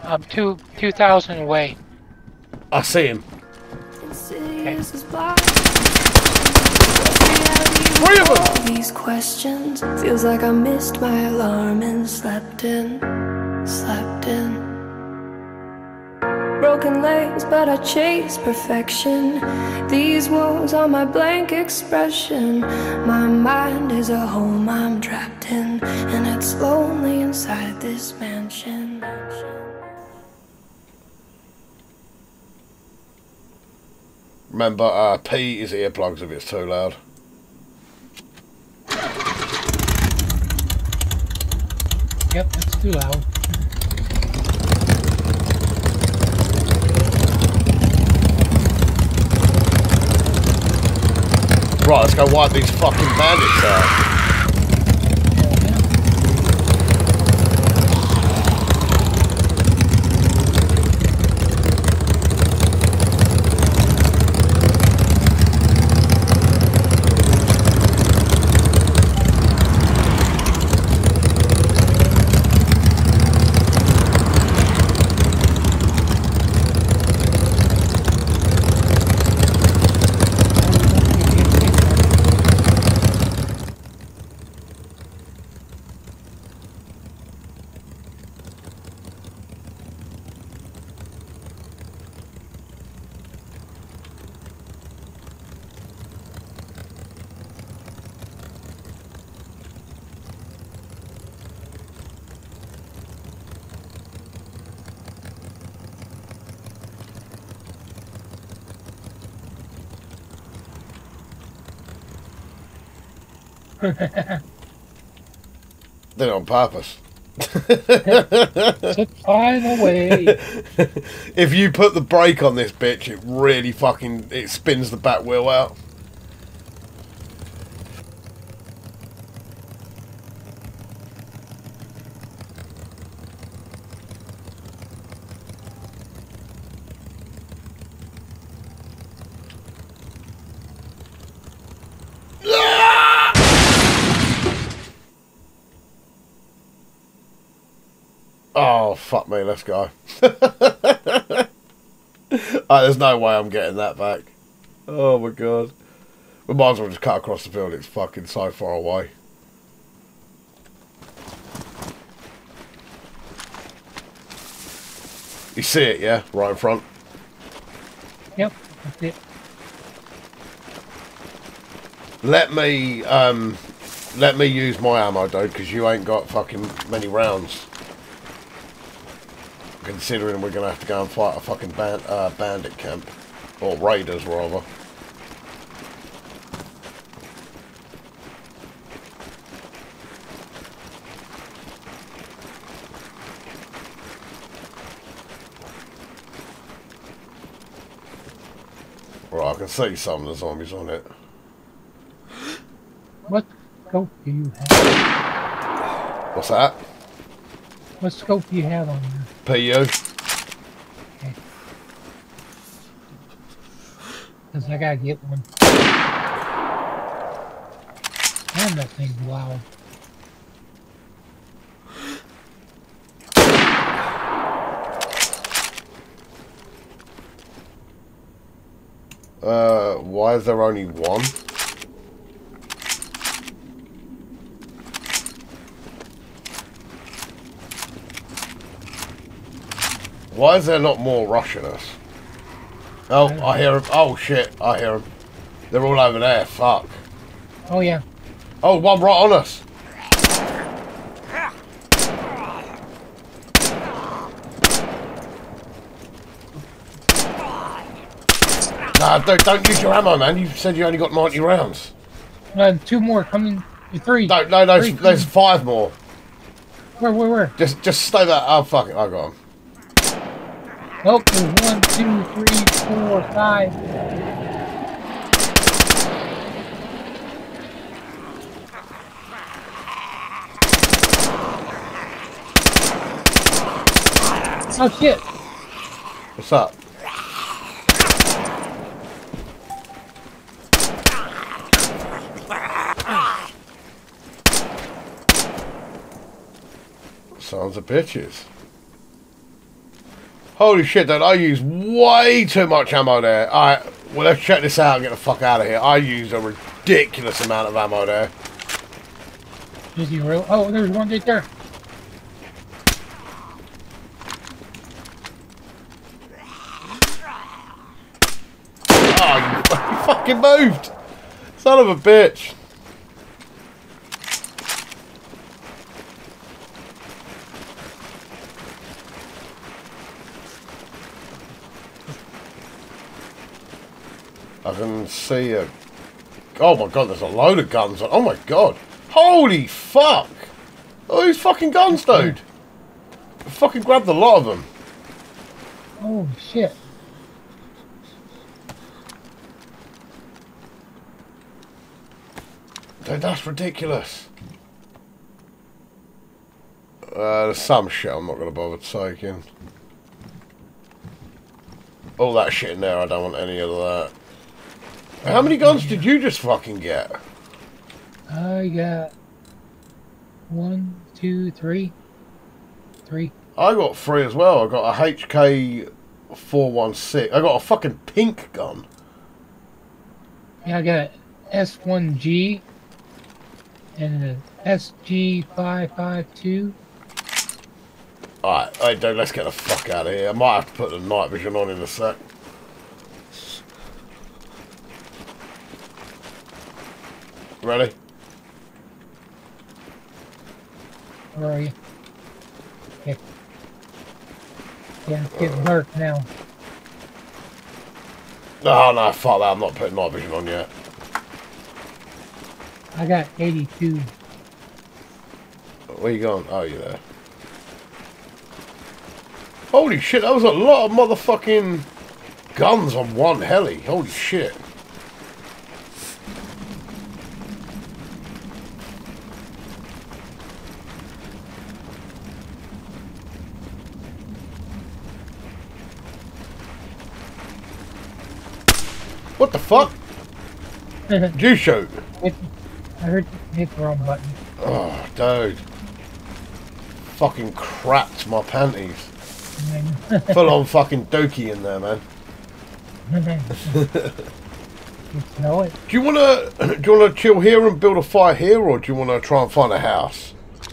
2,000 away. I see him. Okay. Three of them! These questions feels like I missed my alarm and slept in. Broken legs, but I chase perfection. These walls are my blank expression. My mind is a home I'm trapped in, and it's lonely inside this mansion. Remember, P is earplugs if it's too loud. Yep, that's too loud. Right, let's go wipe these fucking bandits out. Did it on purpose. To find a way. If you put the brake on this bitch, it really fucking, it spins the back wheel out. Oh, fuck me, let's go. There's no way I'm getting that back. Oh my god. We might as well just cut across the field, it's fucking so far away. You see it, yeah? Right in front. Yep, that's it. Let me use my ammo, dude, because you ain't got fucking many rounds. Considering we're gonna have to go and fight a fucking bandit camp. Or raiders, rather. Right, I can see some of the zombies on it. What scope do you have? What's that? What scope do you have on you? PU. Okay. Because I gotta get one. Damn, that thing's loud. Why is there only one? Why is there not more rushing us? Oh, I hear them. Oh shit, I hear them. They're all over there, fuck. Oh yeah. Oh, one right on us. Nah, don't use your ammo, man. You said you only got 90 rounds. Two more coming. Three. No, there's 5 more. Where? Just stay there. Oh, fuck it, I got them. Oh, there's 1, 2, 3, 4, 5. Oh shit! What's up? Sons of bitches. Holy shit, dude, I use way too much ammo there. Alright, well, let's check this out and get the fuck out of here. I used a ridiculous amount of ammo there. Is he real? Oh, there's one right there. Oh, you fucking moved! Son of a bitch. I can see a... Oh my god, there's a load of guns. Oh my god. Holy fuck! Oh, these fucking guns, dude. I fucking grabbed a lot of them. Oh shit. Dude, that's ridiculous. There's some shit I'm not going to bother taking. All that shit in there, I don't want any of that. How many guns did you just fucking get? I got 1, 2, 3. 3. I got 3 as well. I got a HK 416. I got a fucking pink gun. Yeah, I got S1G and an SG552. Alright, hey dude, let's get the fuck out of here. I might have to put the night vision on in a sec. Ready? Where are you? Okay. Yeah, it's getting dark now. Oh no, fuck that. I'm not putting night vision on yet. I got 82. Where you going? Oh, you're there. Holy shit, that was a lot of motherfucking guns on one heli. Holy shit. What the fuck? Did you shoot? I heard you hit the wrong button. Oh, dude. Fucking crapped my panties. Full on fucking dookie in there, man. You smell it? Do you wanna chill here and build a fire here, or do you wanna try and find a house?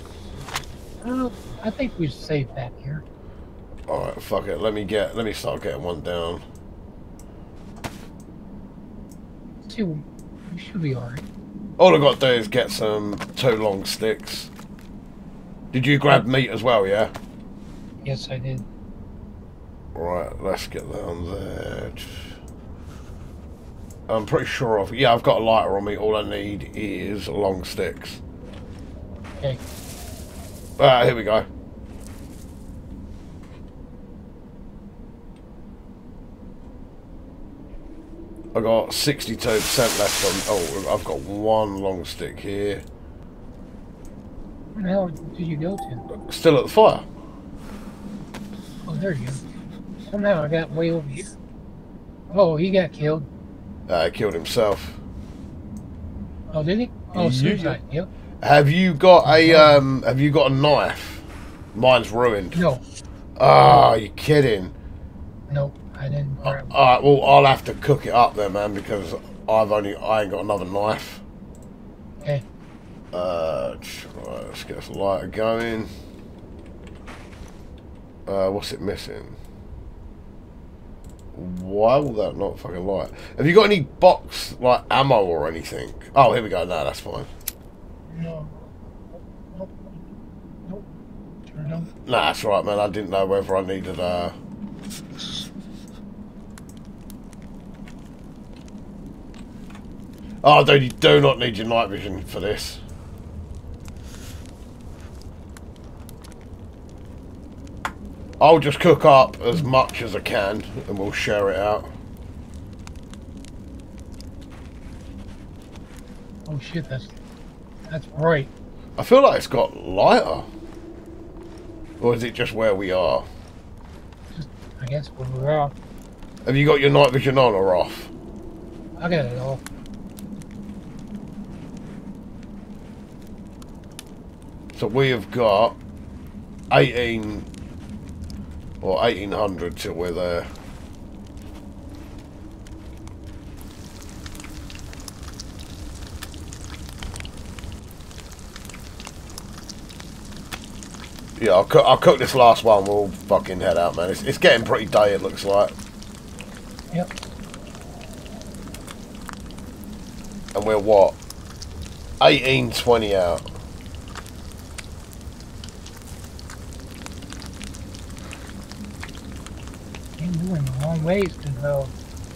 I think we should save back here. Alright, fuck it. Let me start getting one down. See, we should be alright. All I got to do is get some 2 long sticks. Did you grab meat as well, yeah? Yes, I did. Right, let's get that on there. I'm pretty sure I've got a lighter on me. All I need is long sticks. Okay. Here we go. I got 62% left on. Oh, I've got 1 long stick here. Where the hell did you go to? Still at the fire. Oh, there you go. Somehow I got way over here. Oh, he got killed. He killed himself. Oh, did he? Oh, suicide. Yep. Have you got a knife? Mine's ruined. No. Ah, you kidding? Nope, I didn't. Alright, well, I'll have to cook it up then, man, because I ain't got another knife. Okay. Right, let's get this lighter going. What's it missing? Why will that not fucking light? Have you got any box, like, ammo or anything? Oh, here we go. No, that's fine. No. Nope. Nope. Turn on. Nah, that's right, man. I didn't know whether I needed, Oh, dude, you do not need your night vision for this. I'll just cook up as much as I can and we'll share it out. Oh shit, that's bright. I feel like it's got lighter. Or is it just where we are? Just, I guess where we're off. Have you got your night vision on or off? I got it all. So we have got 18 Or 1800 till we're there. Yeah, I'll cook this last one. We'll fucking head out, man. It's getting pretty day, it looks like. Yep. And we're what? 18:20 out. You're doing a long ways to go.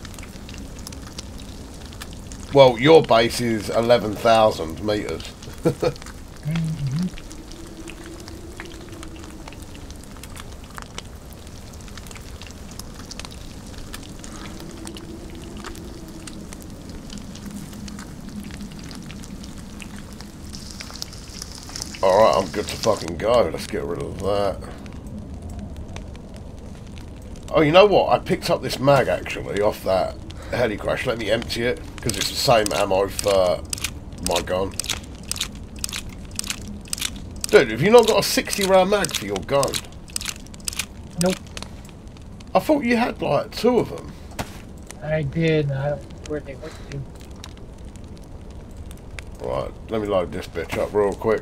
Well, your base is 11,000 meters. Mm-hmm. Alright, I'm good to fucking go. Let's get rid of that. Oh, you know what? I picked up this mag, actually, off that heli crash. Let me empty it, because it's the same ammo for my gun. Dude, have you not got a 60 round mag for your gun? Nope. I thought you had, like, 2 of them. I did. I don't know where they went to. Right, let me load this bitch up real quick.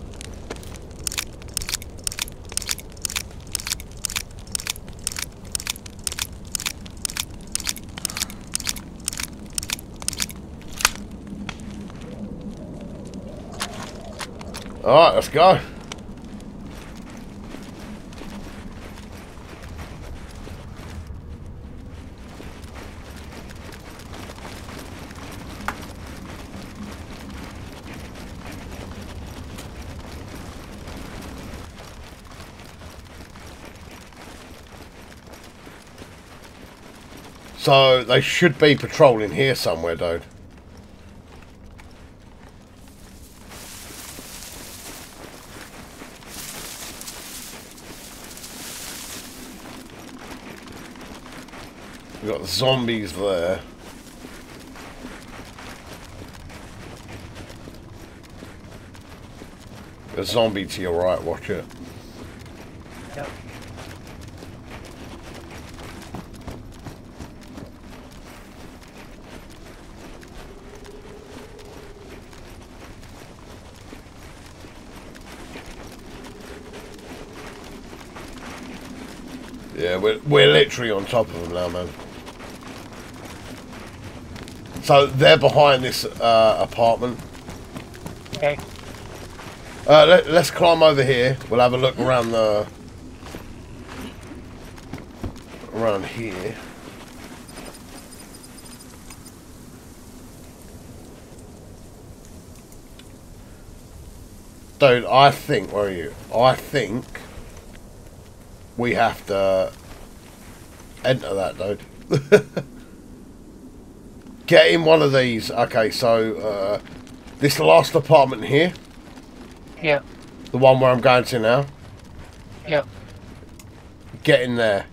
Alright, let's go. So, they should be patrolling here somewhere, dude. We've got the zombies there. A zombie to your right, watch it. Yep. Yeah, we're literally on top of them now, man. So they're behind this apartment. Okay. Let's climb over here. We'll have a look around here. Dude, I think, where are you? I think we have to enter that, dude. Get in one of these. Okay, so this last apartment here. Yeah. The one where I'm going to now. Yeah. Get in there.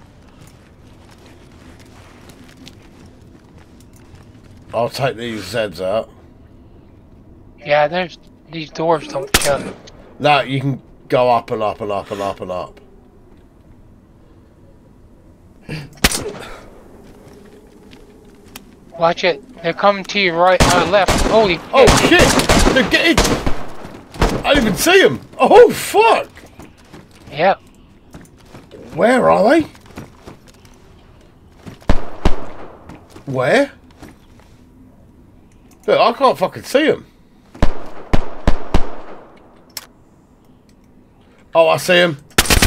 I'll take these Zeds out. Yeah, there's these doors don't shut. No, you can go up and up and up and up and up. Watch it. They're coming to your right, left. Holy Oh shit! They're getting. I didn't even see them. Oh fuck! Yeah. Where are they? Where? Look, I can't fucking see them. Oh, I see him.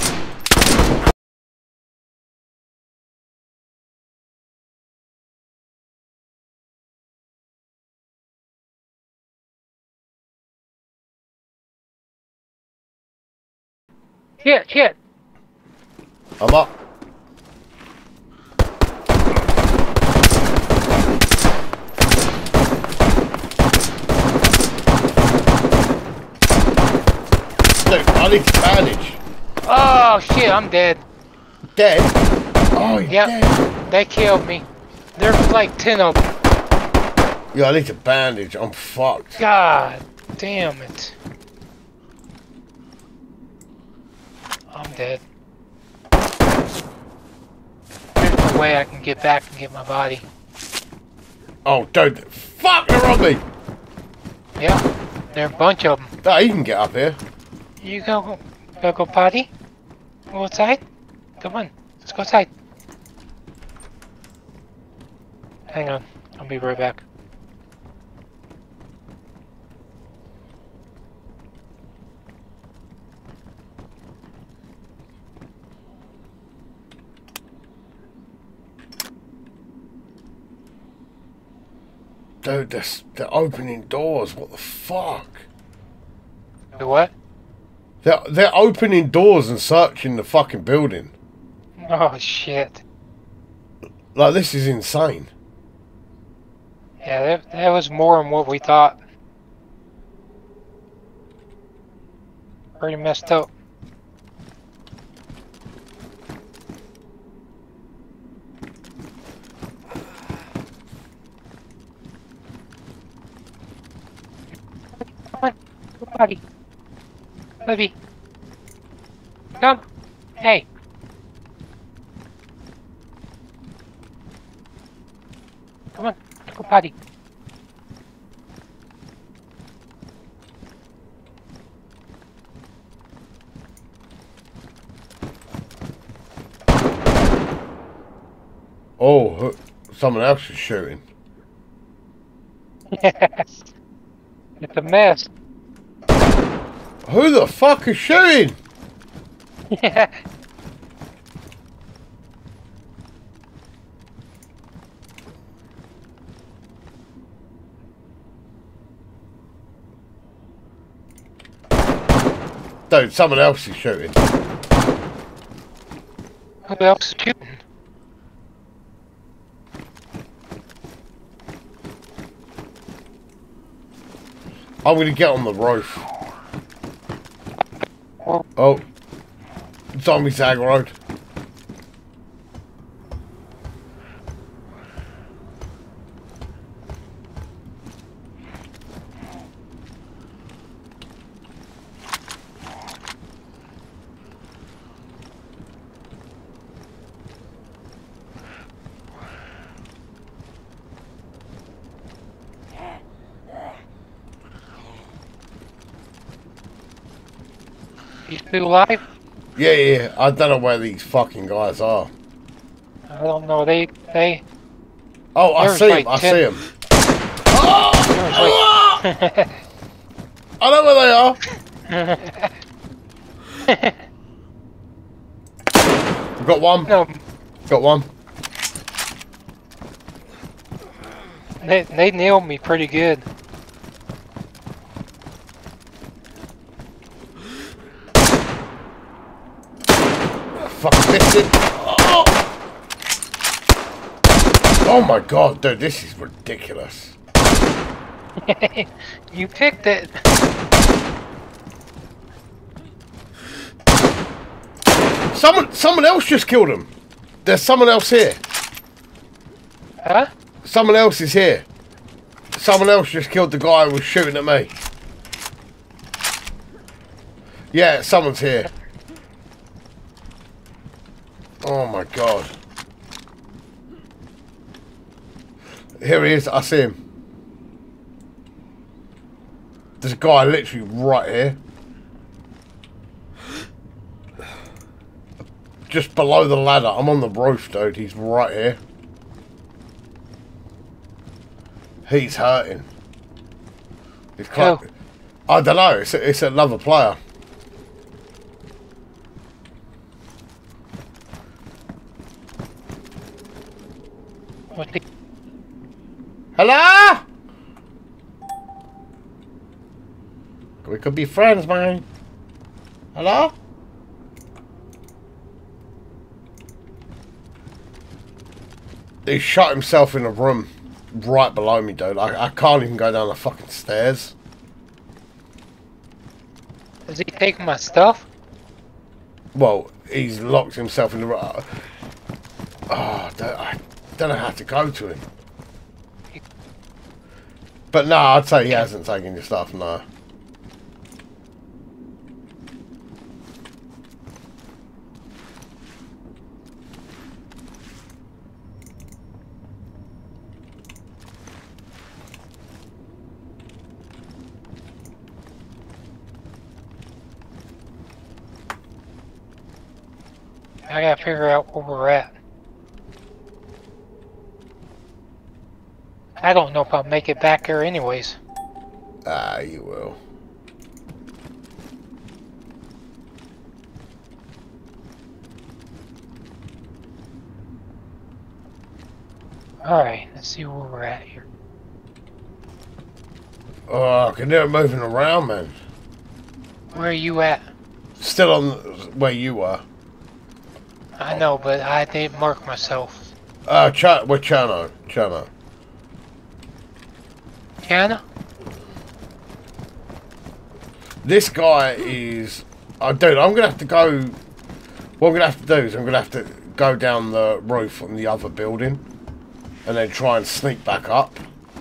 Shit. I'm up. Dude, I need to bandage. Oh shit, I'm dead. Dead? Oh, you're Yep. dead. They killed me. There's like 10 of them. Yeah, I need to bandage. I'm fucked. God damn it. I'm dead. only way I can get back and get my body. Oh, dude. Fuck, they're on me. Yeah, there are a bunch of them. Oh, you can get up here. You go potty? Go outside? Come on, let's go outside. Hang on, I'll be right back. Dude, they're opening doors. What the fuck? The what? They're opening doors and searching the fucking building. Oh shit. Like, this is insane. Yeah, that was more than what we thought. Pretty messed up. Come on, go potty. Libby. Come. Hey. Come on, go potty. Oh, someone else is shooting. Yes. It's a mess. Who the fuck is shooting? Yeah. Dude, someone else is shooting. Who else is shooting? I'm gonna get on the roof. Oh. Zombies aggroed. You still alive? Yeah. I don't know where these fucking guys are. I don't know. They. Oh, I There's see like them. I 10. see them. Oh! Like, I know where they are. We've got one. no, Got one. they nailed me pretty good. Fucking missed it. Oh my god, dude, this is ridiculous. You picked it. Someone else just killed him. There's someone else here. Huh? Someone else is here. Someone else just killed the guy who was shooting at me. Yeah, someone's here. Oh my god. Here he is, I see him. There's a guy literally right here. Just below the ladder. I'm on the roof, dude. He's right here. He's hurting. He's Who? I don't know. It's another player. What the? Hello? We could be friends, man. Hello? He shot himself in a room right below me, dude. I can't even go down the fucking stairs. Is he taking my stuff? Well, he's locked himself in the room. Oh, I don't know how to go to him. But no, I'd say he hasn't taken your stuff, no. I gotta figure out where we're at. I don't know if I'll make it back there anyways. Ah, you will. Alright, let's see where we're at here. Oh, I can hear it moving around, man. Where are you at? Still on where you were. I know, but I didn't mark myself. We're Cherno. Cherno. Cherno? This guy is... Oh, dude, I'm going to have to go... What I'm going to have to do is I'm going to have to go down the roof on the other building and then try and sneak back up.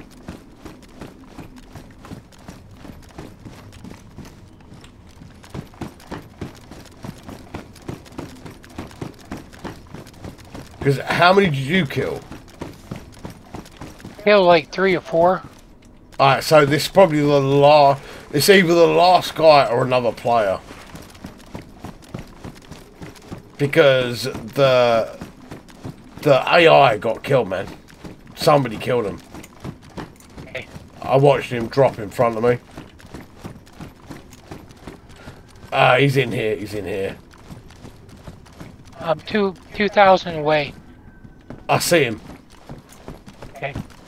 Because how many did you kill? Killed like 3 or 4. Alright, so this is probably the last... It's either the last guy or another player. Because the AI got killed, man. Somebody killed him. Okay. I watched him drop in front of me. He's in here, he's in here. I'm 2,000 away. I see him. Okay.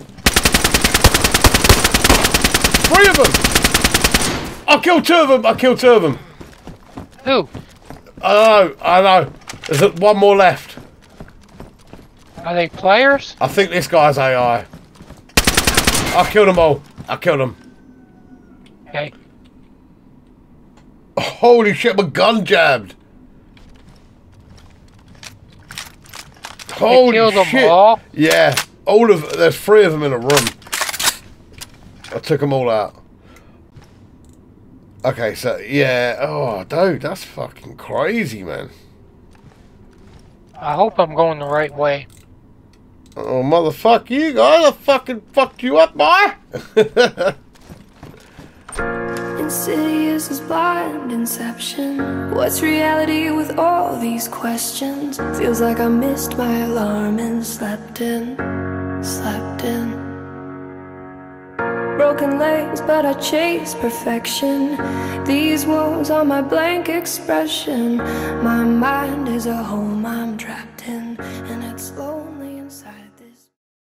3 of them! I killed 2 of them! I killed 2 of them! Who? I know. There's one more left. Are they players? I think this guy's AI. I killed them all. I killed them. Okay. Holy shit, my gun jabbed. Holy killed them shit. all? Yeah. There's 3 of them in a room. I took them all out. Okay, so, yeah. Oh, dude, that's fucking crazy, man. I hope I'm going the right way. Oh, motherfucker, you guys, I fucking fucked you up, boy. Insidious as blind inception. What's reality with all these questions? Feels like I missed my alarm and slept in. Broken legs, but I chase perfection. These wounds are my blank expression. My mind is a home I'm trapped in.